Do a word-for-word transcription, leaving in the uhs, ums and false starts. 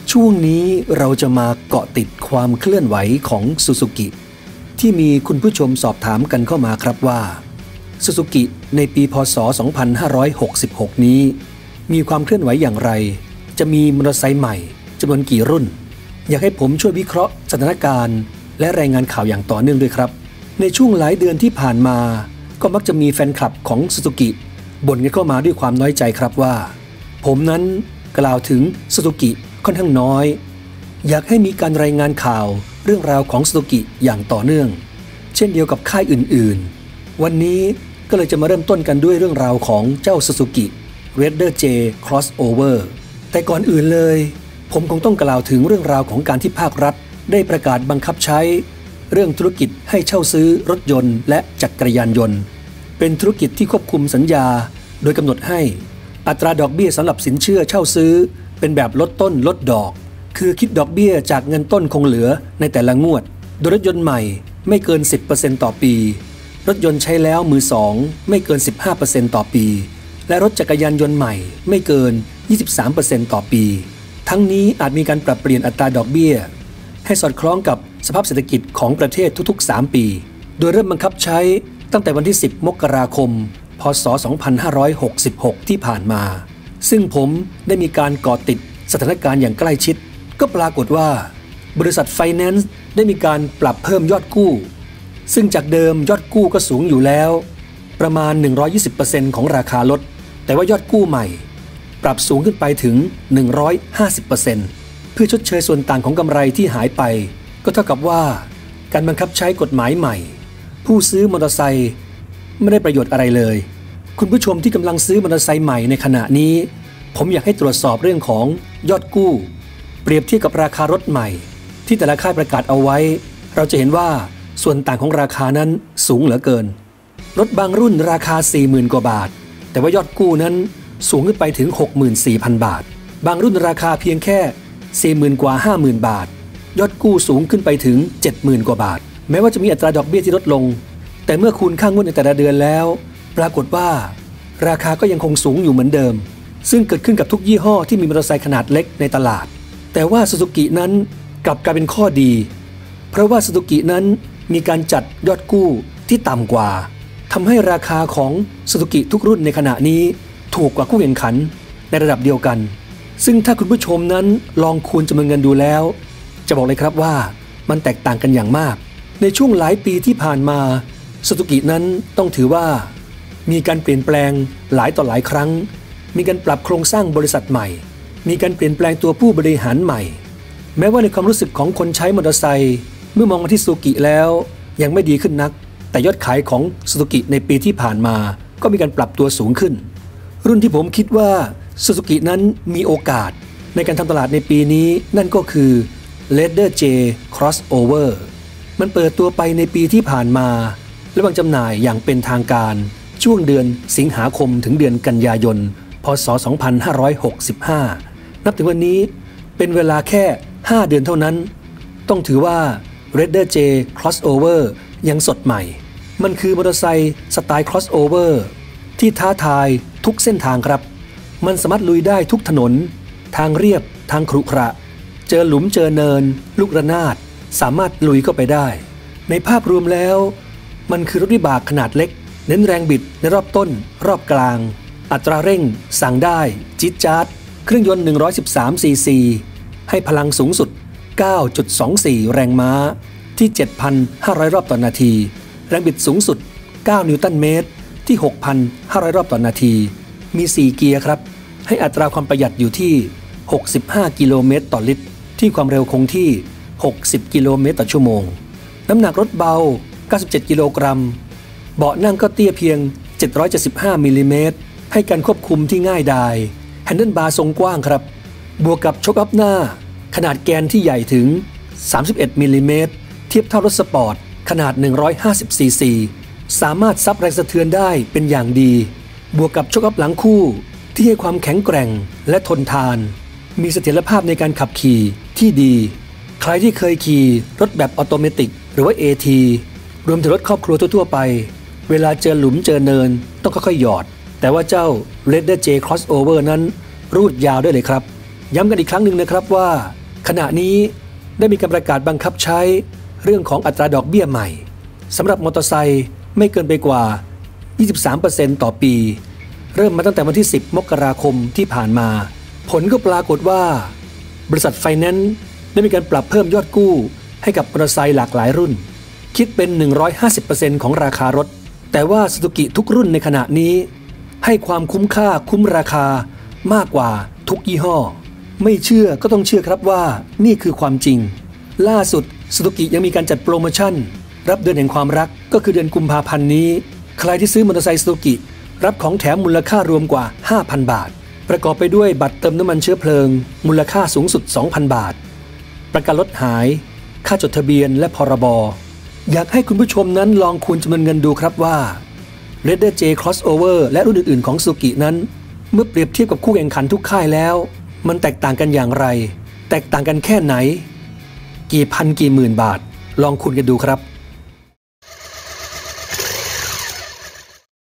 ช่วงนี้เราจะมาเกาะติดความเคลื่อนไหวของซูซูกิที่มีคุณผู้ชมสอบถามกันเข้ามาครับว่าซูซูกิในปีพ.ศ. สองพันห้าร้อยหกสิบหกนี้มีความเคลื่อนไหวอย่างไรจะมีมอเตอร์ไซค์ใหม่จำนวนกี่รุ่นอยากให้ผมช่วยวิเคราะห์สถานการณ์และรายงานข่าวอย่างต่อเนื่องด้วยครับในช่วงหลายเดือนที่ผ่านมาก็มักจะมีแฟนคลับของซูซูกิบ่นกันเข้ามาด้วยความน้อยใจครับว่าผมนั้นกล่าวถึงซูซูกิค่อนข้างน้อยอยากให้มีการรายงานข่าวเรื่องราวของซูซูกิอย่างต่อเนื่องเช่นเดียวกับค่ายอื่นๆวันนี้ก็เลยจะมาเริ่มต้นกันด้วยเรื่องราวของเจ้าซูซูกิ Raider J Crossover แต่ก่อนอื่นเลยผมคงต้องกล่าวถึงเรื่องราวของการที่ภาครัฐได้ประกาศบังคับใช้เรื่องธุรกิจให้เช่าซื้อรถยนต์และจักรยานยนต์เป็นธุรกิจที่ควบคุมสัญญาโดยกำหนดให้อัตราดอกเบี้ยสำหรับสินเชื่อเช่าซื้อเป็นแบบลดต้นลดดอกคือคิดดอกเบี้ยจากเงินต้นคงเหลือในแต่ละงวดโดยรถยนต์ใหม่ไม่เกิน สิบเปอร์เซ็นต์ ต่อปีรถยนต์ใช้แล้วมือสองไม่เกิน สิบห้าเปอร์เซ็นต์ ต่อปีและรถจักรยานยนต์ใหม่ไม่เกิน ยี่สิบสามเปอร์เซ็นต์ ต่อปีทั้งนี้อาจมีการปรับเปลี่ยนอัตราดอกเบี้ยให้สอดคล้องกับสภาพเศรษฐกิจของประเทศทุกๆสามปีโดยเริ่มบังคับใช้ตั้งแต่วันที่สิบมกราคมพ.ศ. สองพันห้าร้อยหกสิบหกที่ผ่านมาซึ่งผมได้มีการเกาะติดสถานการณ์อย่างใกล้ชิดก็ปรากฏว่าบริษัทไฟแนนซ์ได้มีการปรับเพิ่มยอดกู้ซึ่งจากเดิมยอดกู้ก็สูงอยู่แล้วประมาณ หนึ่งร้อยยี่สิบเปอร์เซ็นต์ ของราคารถแต่ว่ายอดกู้ใหม่ปรับสูงขึ้นไปถึง หนึ่งร้อยห้าสิบเปอร์เซ็นต์ เพื่อชดเชยส่วนต่างของกำไรที่หายไปก็เท่ากับว่าการบังคับใช้กฎหมายใหม่ผู้ซื้อมอเตอร์ไซค์ไม่ได้ประโยชน์อะไรเลยคุณผู้ชมที่กำลังซื้อมอเตอร์ไซค์ใหม่ในขณะนี้ผมอยากให้ตรวจสอบเรื่องของยอดกู้เปรียบเทียบกับราคารถใหม่ที่แต่ละค่ายประกาศเอาไว้เราจะเห็นว่าส่วนต่างของราคานั้นสูงเหลือเกินรถบางรุ่นราคา สี่หมื่น กว่าบาทแต่ว่ายอดกู้นั้นสูงขึ้นไปถึง หกหมื่นสี่พัน บาทบางรุ่นราคาเพียงแค่ สี่หมื่น กว่า ห้าหมื่น บาทยอดกู้สูงขึ้นไปถึง เจ็ดหมื่น กว่าบาทแม้ว่าจะมีอัตราดอกเบี้ยที่ลดลงแต่เมื่อคูณค่างวดในแต่ละเดือนแล้วปรากฏว่าราคาก็ยังคงสูงอยู่เหมือนเดิมซึ่งเกิดขึ้นกับทุกยี่ห้อที่มีมอเตอร์ไซค์ขนาดเล็กในตลาดแต่ว่าซูซูกินั้นกลับกลายเป็นข้อดีเพราะว่าซูซูกินั้นมีการจัดยอดกู้ที่ต่ำกว่าทำให้ราคาของซูซูกิทุกรุ่นในขณะนี้ถูกกว่าคู่แข่งขันในระดับเดียวกันซึ่งถ้าคุณผู้ชมนั้นลองคูณจำนวนเงินดูแล้วจะบอกเลยครับว่ามันแตกต่างกันอย่างมากในช่วงหลายปีที่ผ่านมาซูซูกินั้นต้องถือว่ามีการเปลี่ยนแปลงหลายต่อหลายครั้งมีการปรับโครงสร้างบริษัทใหม่มีการเปลี่ยนแปลงตัวผู้บริหารใหม่แม้ว่าในความรู้สึกของคนใช้มอเตอร์ไซค์เมื่อมองมาที่ซูซูกิแล้วยังไม่ดีขึ้นนักแต่ยอดขายของซูซูกิในปีที่ผ่านมาก็มีการปรับตัวสูงขึ้นรุ่นที่ผมคิดว่าซูซูกินั้นมีโอกาสในการทำตลาดในปีนี้นั่นก็คือ Raider J Crossover มันเปิดตัวไปในปีที่ผ่านมาและวางจำหน่ายอย่างเป็นทางการช่วงเดือนสิงหาคมถึงเดือนกันยายนพ.ศ. สองพันห้าร้อยหกสิบห้านับถึงวันนี้เป็นเวลาแค่ห้าเดือนเท่านั้นต้องถือว่า Raider J Crossover ยังสดใหม่มันคือมอเตอร์ไซค์สไตล์ Crossover ที่ท้าทายทุกเส้นทางครับมันสามารถลุยได้ทุกถนนทางเรียบทางขรุขระเจอหลุมเจอเนินลูกระนาดสามารถลุยเข้าไปได้ในภาพรวมแล้วมันคือรถวิบากขนาดเล็กเน้นแรงบิดในรอบต้นรอบกลางอัตราเร่งสั่งได้จี๊ดจ๊าดเครื่องยนต์หนึ่งร้อยสิบสามซีซีให้พลังสูงสุด เก้าจุดสองสี่ แรงม้าที่ เจ็ดพันห้าร้อย รอบต่อนาทีแรงบิดสูงสุดเก้านิวตันเมตรที่ หกพันห้าร้อย รอบต่อนาทีมีสี่เกียร์ครับให้อัตราความประหยัดอยู่ที่หกสิบห้ากิโลเมตรต่อลิตรที่ความเร็วคงที่หกสิบกิโลเมตรต่อชั่วโมงน้ำหนักรถเบาเก้าสิบเจ็ดกิโลกรัมเบาะนั่งก็เตี้ยเพียงเจ็ดร้อยเจ็ดสิบห้ามิลลิเมตรให้การควบคุมที่ง่ายดายแฮนเดิลบาร์ทรงกว้างครับบวกกับช็อคอัพหน้าขนาดแกนที่ใหญ่ถึงสามสิบเอ็ดมิลลิเมตรเทียบเท่ารถสปอร์ตขนาดหนึ่งร้อยห้าสิบซีซีสามารถซับแรงสะเทือนได้เป็นอย่างดีบวกกับช็อคอัพหลังคู่ที่ให้ความแข็งแกร่งและทนทานมีเสถียรภาพในการขับขี่ที่ดีใครที่เคยขี่รถแบบออโตเมติกหรือว่า เอ ที รวมถึงรถครอบครัวทั่วๆไปเวลาเจอหลุมเจอเนินต้องค่อยๆหยอดแต่ว่าเจ้า Raider J Crossover นั้นรูดยาวได้เลยครับย้ำกันอีกครั้งหนึ่งนะครับว่าขณะนี้ได้มีการประกาศบังคับใช้เรื่องของอัตราดอกเบี้ยใหม่สำหรับมอเตอร์ไซค์ไม่เกินไปกว่า ยี่สิบสามเปอร์เซ็นต์ ต่อปีเริ่มมาตั้งแต่วันที่สิบมกราคมที่ผ่านมาผลก็ปรากฏว่าบริษัทไฟแนนซ์ได้มีการปรับเพิ่มยอดกู้ให้กับมอเตอร์ไซค์หลากหลายรุ่นคิดเป็น หนึ่งร้อยห้าสิบเปอร์เซ็นต์ ของราคารถแต่ว่า Suzuki ทุกรุ่นในขณะนี้ให้ความคุ้มค่าคุ้มราคามากกว่าทุกยี่ห้อไม่เชื่อก็ต้องเชื่อครับว่านี่คือความจริงล่าสุด Suzuki ยังมีการจัดโปรโมชั่นรับเดือนแห่งความรักก็คือเดือนกุมภาพันธ์นี้ใครที่ซื้อมอเตอร์ไซค์ Suzuki รับของแถมมูลค่ารวมกว่า ห้าพัน บาทประกอบไปด้วยบัตรเติมน้ำมันเชื้อเพลิงมูลค่าสูงสุด สองพัน บาทประกันรถหายค่าจดทะเบียนและพรบอยากให้คุณผู้ชมนั้นลองคูณจำนวนเงินดูครับว่า Raider J Crossover และรุ่นอื่นๆของ Suzuki นั้นเมื่อเปรียบเทียบกับคู่แข่งขันทุกค่ายแล้วมันแตกต่างกันอย่างไรแตกต่างกันแค่ไหนกี่พันกี่หมื่นบาทลองคูณกันดูครับ